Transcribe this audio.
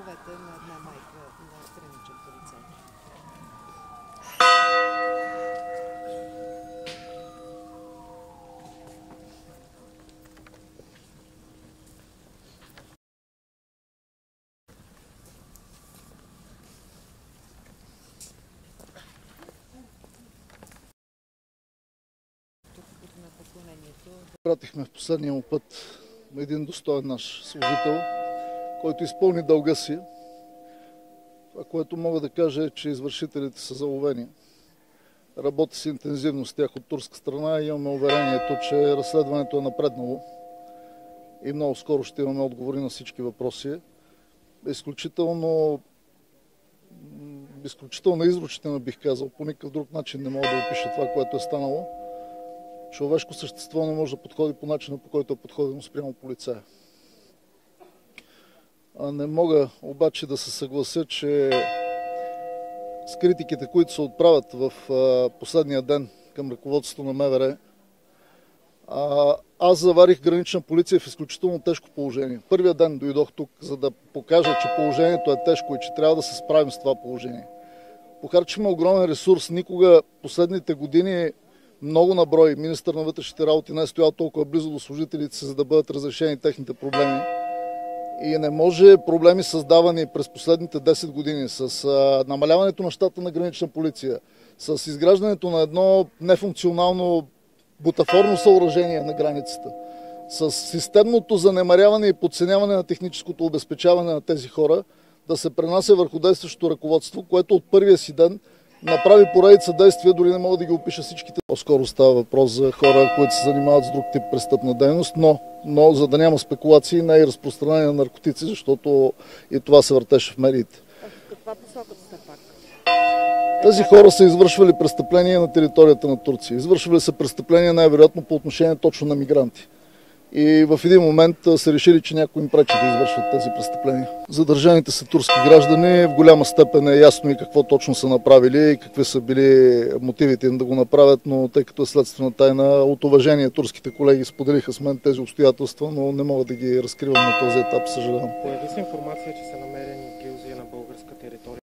синовете на една майка на граничен полицай. Пратихме в последния му път един достоен наш служител, който изпълни дълга си. Това, което мога да кажа е, че извършителите са заловени. Работи се интензивно с тях от турска страна и имаме уверението, че разследването е напреднало и много скоро ще имаме отговори на всички въпроси. Изключително изручително бих казал. По никакъв друг начин не мога да опиша това, което е станало. Човешко същество не може да подходи по начина, по който е подходено спрямо полицая. Не мога обаче да се съглася, че с критиките, които се отправят в последния ден към ръководството на МВР, аз заварих гранична полиция в изключително тежко положение. Първия ден дойдох тук, за да покажа, че положението е тежко и че трябва да се справим с това положение. Похарчихме огромен ресурс. Никога последните години много на брой министър на вътрешните работи не е стоял толкова близо до служителите си, за да бъдат разрешени техните проблеми. И не може проблеми, създавани през последните 10 години с намаляването на щата на гранична полиция, с изграждането на едно нефункционално бутафорно съоръжение на границата, с системното занемаряване и подценяване на техническото обезпечаване на тези хора, да се пренася върху действащото ръководство, което от първия си ден направи поредица действия, дори не мога да ги опиша всичките. По-скоро става въпрос за хора, които се занимават с друг тип престъпна дейност, но за да няма спекулации, не и разпространение на наркотици, защото и това се въртеше в медиите. В каква посока сте пак? Тези хора са извършвали престъпления на територията на Турция. Извършвали са престъпления най-вероятно по отношение точно на мигранти. И в един момент са решили, че някой им пречи да извършват тези престъпления. Задържаните са турски граждани. В голяма степен е ясно и какво точно са направили и какви са били мотивите им да го направят, но тъй като е следствена тайна, от уважение турските колеги споделиха с мен тези обстоятелства, но не мога да ги разкривам на този етап, съжалявам. Появи се информация, че са намерени